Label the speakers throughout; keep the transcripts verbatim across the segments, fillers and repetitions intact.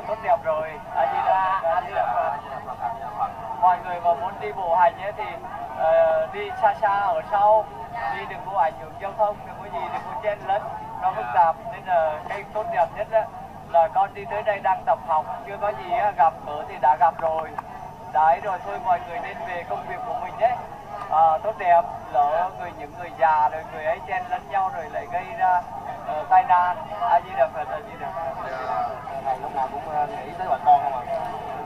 Speaker 1: tốt đẹp rồi. A Di Đà, A Di Đà Phật. Mọi người mà muốn đi bộ hành ấy thì uh, đi xa xa ở sau, đi đừng có ảnh hưởng giao thông, đừng có gì, đừng có chen lấn, nó phức tạp. Nên là cái tốt đẹp nhất đó, là con đi tới đây đang tập học, chưa có gì á, gặp ở thì đã gặp rồi. Đấy rồi thôi mọi người nên về công việc của mình đấy. À, tốt đẹp, lỡ người những người già rồi người ấy chen lấn nhau rồi lại gây ra uh, tai nạn. A Di Đà Phật, A Di Đà Phật.
Speaker 2: Thầy lúc nào cũng nghĩ tới bà con không ạ?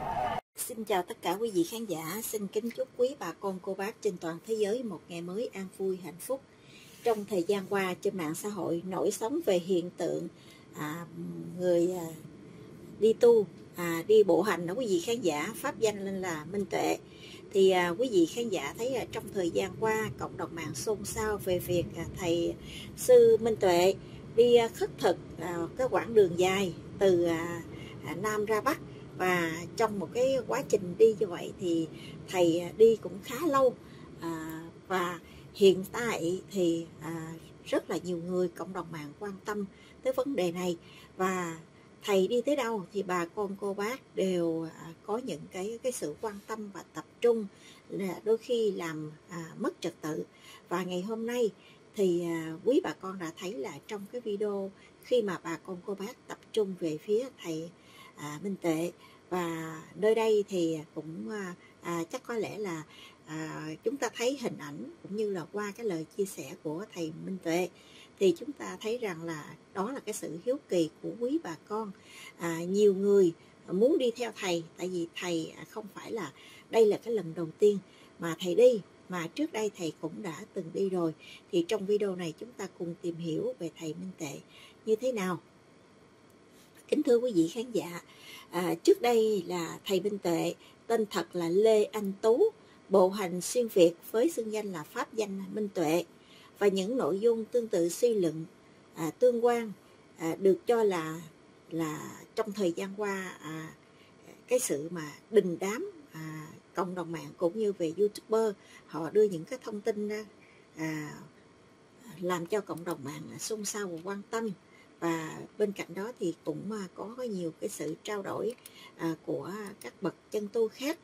Speaker 3: Xin chào tất cả quý vị khán giả, xin kính chúc quý bà con cô bác trên toàn thế giới một ngày mới an vui hạnh phúc. Trong thời gian qua trên mạng xã hội nổi sóng về hiện tượng à, người à, đi tu, à, đi bộ hành đó quý vị khán giả, pháp danh lên là Minh Tuệ. Thì à, quý vị khán giả thấy à, trong thời gian qua cộng đồng mạng xôn xao về việc à, thầy sư Minh Tuệ đi à, khất thực à, cái quãng đường dài từ à, à, Nam ra Bắc. Và trong một cái quá trình đi như vậy thì thầy đi cũng khá lâu, à, và hiện tại thì à, rất là nhiều người cộng đồng mạng quan tâm tới vấn đề này. Và thầy đi tới đâu thì bà con cô bác đều à, có những cái cái sự quan tâm và tập trung, là đôi khi làm à, mất trật tự. Và ngày hôm nay thì à, quý bà con đã thấy là trong cái video khi mà bà con cô bác tập trung về phía thầy à, Minh Tuệ, và nơi đây thì cũng à, chắc có lẽ là à, chúng ta thấy hình ảnh cũng như là qua cái lời chia sẻ của thầy Minh Tuệ thì chúng ta thấy rằng là đó là cái sự hiếu kỳ của quý bà con. À, nhiều người muốn đi theo thầy, tại vì thầy không phải là đây là cái lần đầu tiên mà thầy đi, mà trước đây thầy cũng đã từng đi rồi. Thì trong video này chúng ta cùng tìm hiểu về thầy Minh Tuệ như thế nào. Kính thưa quý vị khán giả, à, trước đây là thầy Minh Tuệ tên thật là Lê Anh Tú, bộ hành xuyên Việt với xưng danh là pháp danh Minh Tuệ. Và những nội dung tương tự suy luận à, tương quan à, được cho là là trong thời gian qua à, cái sự mà đình đám à, cộng đồng mạng cũng như về YouTuber họ đưa những cái thông tin ra à, làm cho cộng đồng mạng xôn xao và quan tâm. Và bên cạnh đó thì cũng có nhiều cái sự trao đổi à, của các bậc chân tu khác.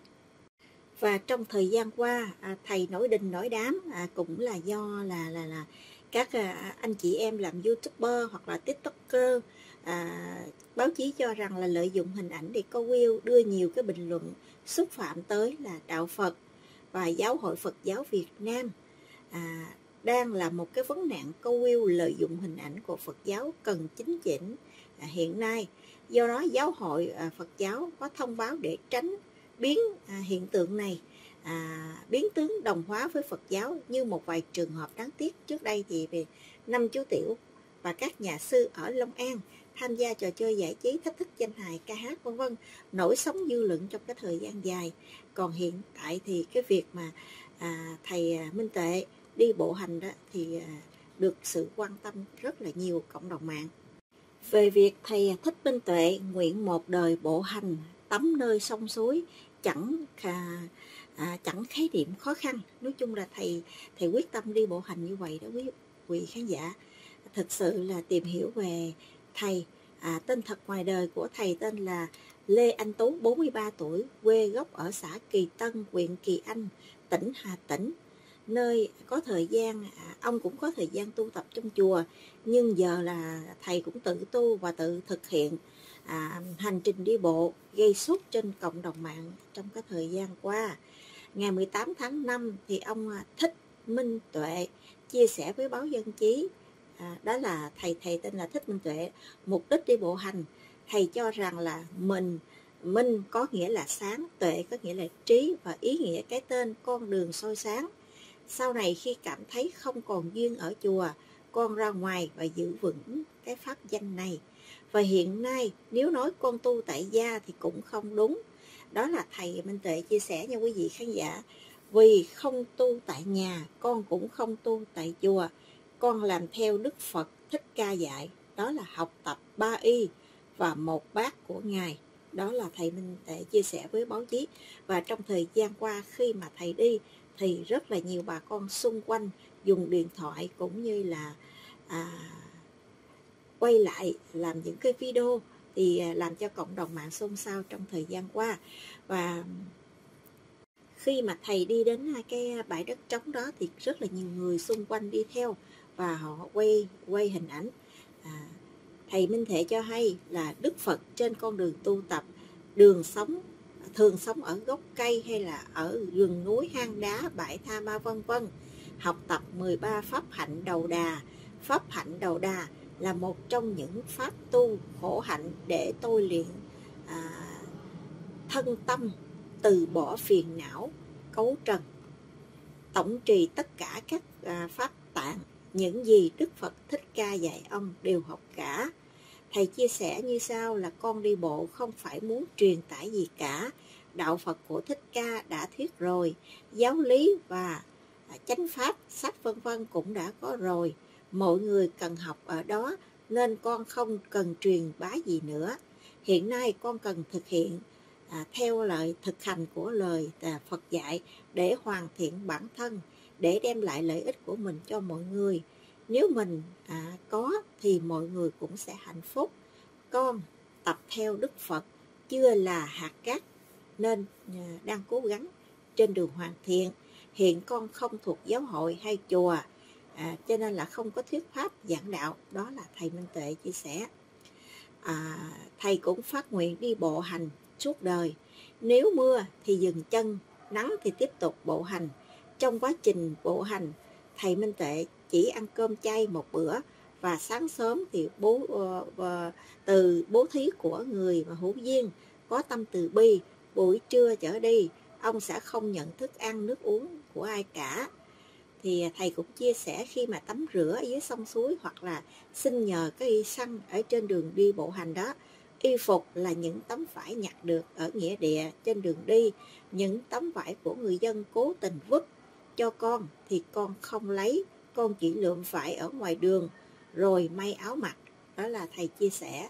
Speaker 3: Và trong thời gian qua à, thầy nổi đình nổi đám à, cũng là do là là là các à, anh chị em làm YouTuber hoặc là TikToker, à, báo chí cho rằng là lợi dụng hình ảnh để câu view, đưa nhiều cái bình luận xúc phạm tới là đạo Phật và Giáo hội Phật giáo Việt Nam. À, đang là một cái vấn nạn câu view lợi dụng hình ảnh của Phật giáo cần chính chỉnh à, hiện nay. Do đó giáo hội à, Phật giáo có thông báo để tránh biến à, hiện tượng này à, biến tướng đồng hóa với Phật giáo như một vài trường hợp đáng tiếc. Trước đây thì về năm chú Tiểu và các nhà sư ở Long An tham gia trò chơi giải trí thách thức danh hài, ca hát vân vân, nổi sóng dư luận trong cái thời gian dài. Còn hiện tại thì cái việc mà à, thầy Minh Tuệ đi bộ hành đó thì được sự quan tâm rất là nhiều cộng đồng mạng. Về việc thầy Thích Minh Tuệ nguyện một đời bộ hành tắm nơi sông suối chẳng à, à, chẳng khái niệm khó khăn. Nói chung là thầy thầy quyết tâm đi bộ hành như vậy đó quý vị khán giả. Thực sự là tìm hiểu về thầy, à, tên thật ngoài đời của thầy tên là Lê Anh Tú, bốn mươi ba tuổi, quê gốc ở xã Kỳ Tân, huyện Kỳ Anh, tỉnh Hà Tĩnh. Nơi có thời gian, ông cũng có thời gian tu tập trong chùa, nhưng giờ là thầy cũng tự tu và tự thực hiện à, hành trình đi bộ gây sốt trên cộng đồng mạng trong cái thời gian qua. Ngày mười tám tháng năm thì ông Thích Minh Tuệ chia sẻ với báo Dân Chí, à, đó là thầy thầy tên là Thích Minh Tuệ, mục đích đi bộ hành. Thầy cho rằng là mình Minh có nghĩa là sáng, Tuệ có nghĩa là trí, và ý nghĩa cái tên con đường soi sáng. Sau này khi cảm thấy không còn duyên ở chùa, con ra ngoài và giữ vững cái pháp danh này. Và hiện nay nếu nói con tu tại gia thì cũng không đúng. Đó là thầy Minh Tuệ chia sẻ nha quý vị khán giả. Vì không tu tại nhà, con cũng không tu tại chùa. Con làm theo Đức Phật Thích Ca dạy, đó là học tập ba y và một bát của Ngài. Đó là thầy Minh Tuệ chia sẻ với báo chí. Và trong thời gian qua khi mà thầy đi thì rất là nhiều bà con xung quanh dùng điện thoại cũng như là à, quay lại làm những cái video thì làm cho cộng đồng mạng xôn xao trong thời gian qua. Và khi mà thầy đi đến cái bãi đất trống đó thì rất là nhiều người xung quanh đi theo và họ quay quay hình ảnh. À, thầy Minh Thệ cho hay là Đức Phật trên con đường tu tập, đường sống thường sống ở gốc cây hay là ở rừng núi, hang đá, bãi tha ma vân vân, học tập mười ba pháp hạnh đầu đà. Pháp hạnh đầu đà là một trong những pháp tu khổ hạnh để tôi luyện à, thân tâm, từ bỏ phiền não cấu trần, tổng trì tất cả các à, pháp tạng, những gì Đức Phật Thích Ca dạy ông đều học cả. Thầy chia sẻ như sau là con đi bộ không phải muốn truyền tải gì cả. Đạo Phật của Thích Ca đã thuyết rồi, giáo lý và chánh pháp, sách vân vân cũng đã có rồi. Mọi người cần học ở đó nên con không cần truyền bá gì nữa. Hiện nay con cần thực hiện à, theo lời thực hành của lời à, Phật dạy để hoàn thiện bản thân, để đem lại lợi ích của mình cho mọi người. Nếu mình à, có thì mọi người cũng sẽ hạnh phúc. Con tập theo Đức Phật chưa là hạt cát nên à, đang cố gắng trên đường hoàn thiện. Hiện con không thuộc giáo hội hay chùa, à, cho nên là không có thuyết pháp giảng đạo. Đó là thầy Minh Tuệ chia sẻ. À, thầy cũng phát nguyện đi bộ hành suốt đời. Nếu mưa thì dừng chân, nắng thì tiếp tục bộ hành. Trong quá trình bộ hành, thầy Minh Tuệ chỉ ăn cơm chay một bữa, và sáng sớm thì bố uh, uh, từ bố thí của người mà hữu duyên có tâm từ bi. Buổi trưa trở đi, ông sẽ không nhận thức ăn nước uống của ai cả. Thì thầy cũng chia sẻ khi mà tắm rửa ở dưới sông suối hoặc là xin nhờ cái y xăng ở trên đường đi bộ hành đó. Y phục là những tấm vải nhặt được ở nghĩa địa trên đường đi. Những tấm vải của người dân cố tình vứt cho con thì con không lấy, con chỉ lượm vải ở ngoài đường rồi may áo mặc. Đó là thầy chia sẻ.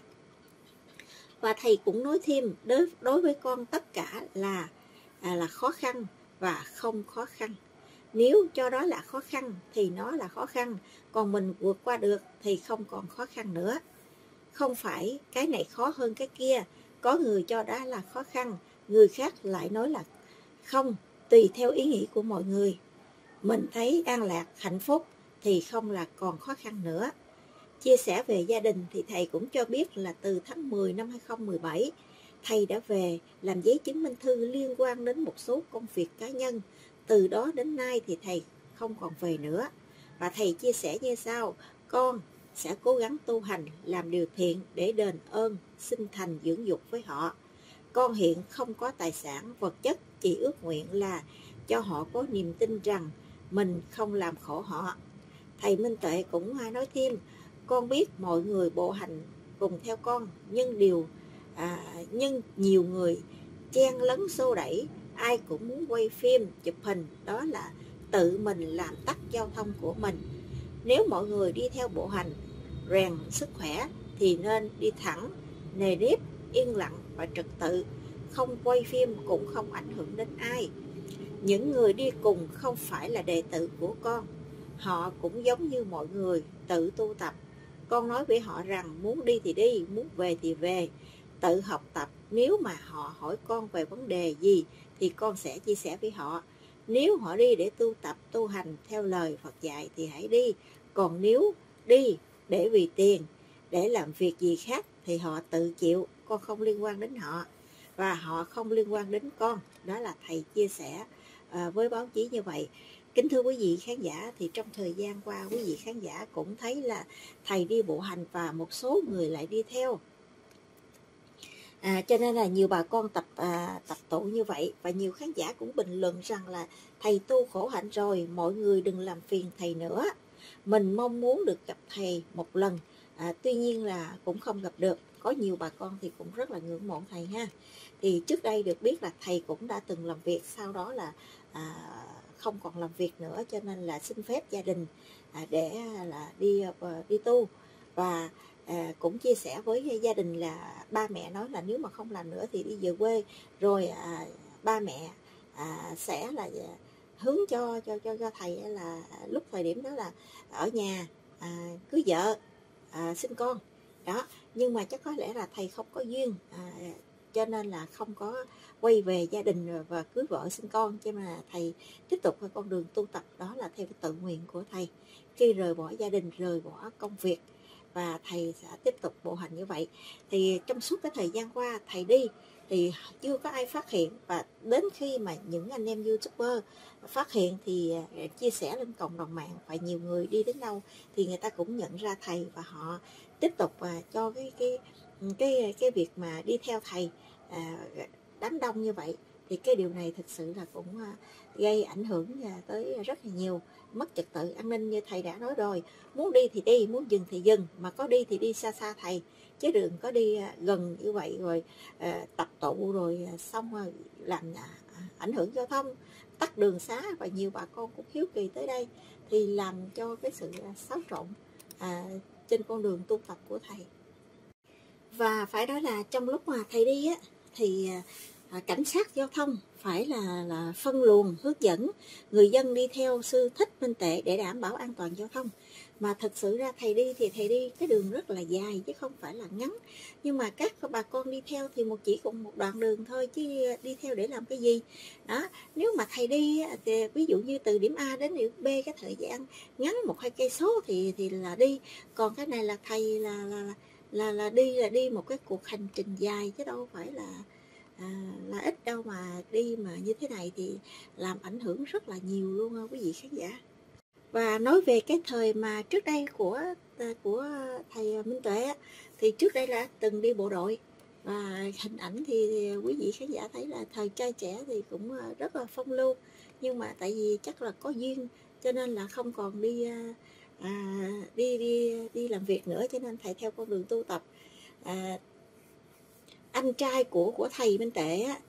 Speaker 3: Và thầy cũng nói thêm, đối, đối với con tất cả là, à, là khó khăn và không khó khăn. Nếu cho đó là khó khăn thì nó là khó khăn, còn mình vượt qua được thì không còn khó khăn nữa. Không phải cái này khó hơn cái kia. Có người cho đó là khó khăn, người khác lại nói là không, tùy theo ý nghĩ của mọi người. Mình thấy an lạc, hạnh phúc thì không là còn khó khăn nữa. Chia sẻ về gia đình thì thầy cũng cho biết là từ tháng mười năm hai không một bảy, thầy đã về làm giấy chứng minh thư liên quan đến một số công việc cá nhân. Từ đó đến nay thì thầy không còn về nữa. Và thầy chia sẻ như sau: con sẽ cố gắng tu hành, làm điều thiện để đền ơn, sinh thành dưỡng dục với họ. Con hiện không có tài sản vật chất, chỉ ước nguyện là cho họ có niềm tin rằng mình không làm khổ họ. Thầy Minh Tuệ cũng nói thêm, con biết mọi người bộ hành cùng theo con, nhưng điều à, nhưng nhiều người chen lấn xô đẩy, ai cũng muốn quay phim, chụp hình, đó là tự mình làm tắc giao thông của mình. Nếu mọi người đi theo bộ hành, rèn sức khỏe thì nên đi thẳng, nề nếp, yên lặng và trật tự, không quay phim cũng không ảnh hưởng đến ai. Những người đi cùng không phải là đệ tử của con, họ cũng giống như mọi người tự tu tập. Con nói với họ rằng muốn đi thì đi, muốn về thì về, tự học tập. Nếu mà họ hỏi con về vấn đề gì thì con sẽ chia sẻ với họ. Nếu họ đi để tu tập, tu hành theo lời Phật dạy thì hãy đi. Còn nếu đi để vì tiền, để làm việc gì khác thì họ tự chịu, con không liên quan đến họ và họ không liên quan đến con. Đó là thầy chia sẻ à, với báo chí như vậy. Kính thưa quý vị khán giả, thì trong thời gian qua quý vị khán giả cũng thấy là thầy đi bộ hành và một số người lại đi theo. À, cho nên là nhiều bà con tập à, tập tụ như vậy. Và nhiều khán giả cũng bình luận rằng là thầy tu khổ hạnh rồi, mọi người đừng làm phiền thầy nữa. Mình mong muốn được gặp thầy một lần, à, tuy nhiên là cũng không gặp được. Có nhiều bà con thì cũng rất là ngưỡng mộ thầy ha. Thì trước đây được biết là thầy cũng đã từng làm việc, sau đó là à, không còn làm việc nữa, cho nên là xin phép gia đình à, để là đi uh, đi tu. Và à, cũng chia sẻ với gia đình là ba mẹ nói là nếu mà không làm nữa thì đi về quê, rồi à, ba mẹ à, sẽ là hướng cho cho cho cho thầy là lúc thời điểm đó là ở nhà à, cưới vợ, à, sinh con. đó. Nhưng mà chắc có lẽ là thầy không có duyên, à, cho nên là không có quay về gia đình và cưới vợ sinh con, cho nên là thầy tiếp tục con đường tu tập, đó là theo cái tự nguyện của thầy. Khi rời bỏ gia đình, rời bỏ công việc, và thầy sẽ tiếp tục bộ hành như vậy. Thì trong suốt cái thời gian qua thầy đi thì chưa có ai phát hiện, và đến khi mà những anh em YouTuber phát hiện thì chia sẻ lên cộng đồng mạng, và nhiều người đi đến đâu thì người ta cũng nhận ra thầy, và họ tiếp tục à, cho cái cái cái cái việc mà đi theo thầy à, đám đông như vậy. Thì cái điều này thực sự là cũng à, gây ảnh hưởng tới rất là nhiều, mất trật tự an ninh như thầy đã nói rồi. Muốn đi thì đi, muốn dừng thì dừng, mà có đi thì đi xa xa thầy, chứ đừng có đi gần như vậy rồi à, tập tụ rồi xong rồi làm à, ảnh hưởng giao thông, tắt đường xá, và nhiều bà con cũng hiếu kỳ tới đây, thì làm cho cái sự xáo trộn à, trên con đường tu tập của thầy. Và phải nói là trong lúc mà thầy đi á, thì à, cảnh sát giao thông phải là, là phân luồng hướng dẫn người dân đi theo sư Thích Minh Tuệ để đảm bảo an toàn giao thông. Mà thực sự ra thầy đi thì thầy đi cái đường rất là dài chứ không phải là ngắn, nhưng mà các bà con đi theo thì một chỉ còn một đoạn đường thôi, chứ đi theo để làm cái gì đó. Nếu mà thầy đi thì ví dụ như từ điểm A đến điểm B, cái thời gian ngắn một hai cây số thì thì là đi, còn cái này là thầy là là là là đi là đi một cái cuộc hành trình dài, chứ đâu phải là à, là ít đâu, mà đi mà như thế này thì làm ảnh hưởng rất là nhiều luôn quý vị khán giả. Và nói về cái thời mà trước đây của của thầy Minh Tuệ, thì trước đây là từng đi bộ đội, và hình ảnh thì quý vị khán giả thấy là thời trai trẻ thì cũng rất là phong lưu, nhưng mà tại vì chắc là có duyên cho nên là không còn đi à, đi đi đi làm việc nữa, cho nên thầy theo con đường tu tập. À, anh trai của của thầy Minh Tuệ á,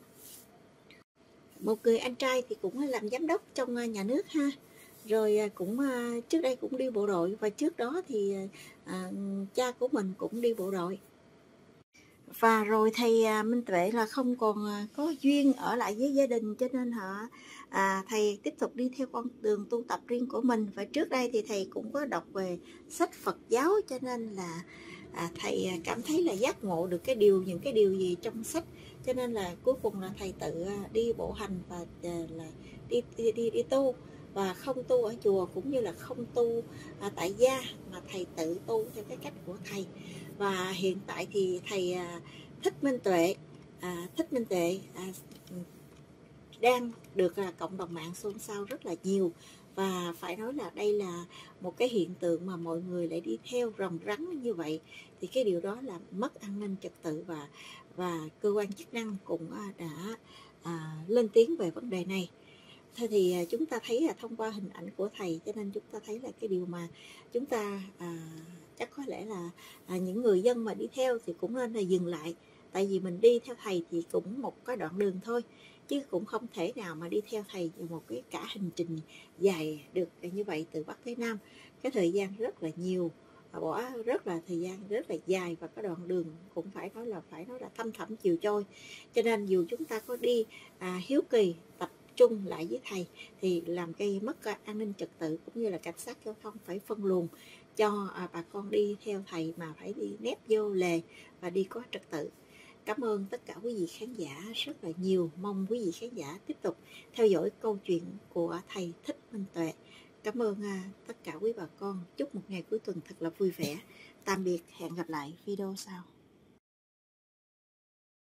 Speaker 3: một người anh trai thì cũng làm giám đốc trong nhà nước ha, rồi cũng trước đây cũng đi bộ đội, và trước đó thì à, cha của mình cũng đi bộ đội. Và rồi thầy Minh Tuệ là không còn có duyên ở lại với gia đình, cho nên họ à, thầy tiếp tục đi theo con đường tu tập riêng của mình. Và trước đây thì thầy cũng có đọc về sách Phật giáo, cho nên là à, thầy cảm thấy là giác ngộ được cái điều những cái điều gì trong sách, cho nên là cuối cùng là thầy tự đi bộ hành và là đi đi đi, đi tu, và không tu ở chùa cũng như là không tu à, tại gia, mà thầy tự tu theo cái cách của thầy. Và hiện tại thì thầy à, Thích Minh Tuệ à, Thích Minh Tuệ à, đang được à, cộng đồng mạng xôn xao rất là nhiều. Và phải nói là đây là một cái hiện tượng mà mọi người lại đi theo ròng rắn như vậy, thì cái điều đó là mất an ninh trật tự, và và cơ quan chức năng cũng đã à, lên tiếng về vấn đề này. Thế thì chúng ta thấy là thông qua hình ảnh của thầy, cho nên chúng ta thấy là cái điều mà chúng ta à, chắc có lẽ là à, những người dân mà đi theo thì cũng nên là dừng lại, tại vì mình đi theo thầy thì cũng một cái đoạn đường thôi, chứ cũng không thể nào mà đi theo thầy một cái cả hành trình dài được như vậy từ Bắc tới Nam. Cái thời gian rất là nhiều, bỏ rất là thời gian rất là dài, và cái đoạn đường cũng phải nói là phải nói là thăm thẳm chiều trôi. Cho nên dù chúng ta có đi à, hiếu kỳ tập trung lại với thầy thì làm gây mất an ninh trật tự, cũng như là cảnh sát giao thông phải phân luồng cho à, bà con đi theo thầy mà phải đi nép vô lề và đi có trật tự. Cảm ơn tất cả quý vị khán giả rất là nhiều. Mong quý vị khán giả tiếp tục theo dõi câu chuyện của thầy Thích Minh Tuệ. Cảm ơn à, tất cả quý bà con. Chúc một ngày cuối tuần thật là vui vẻ. Tạm biệt, hẹn gặp lại video sau.